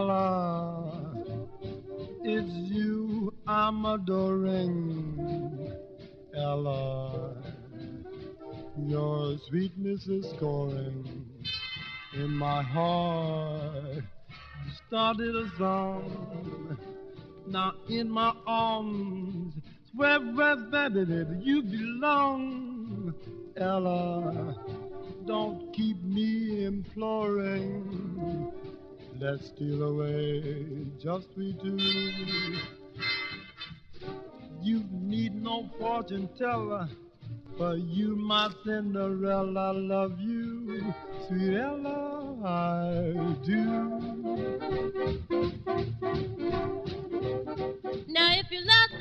Ella, it's you I'm adoring. Ella, your sweetness is scoring in my heart. Started a song, now in my arms, where that you belong. Ella, don't keep me imploring. Let's steal away, just we two. You need no fortune teller, for you my Cinderella. I love you, sweet Ella, I do. Now if you love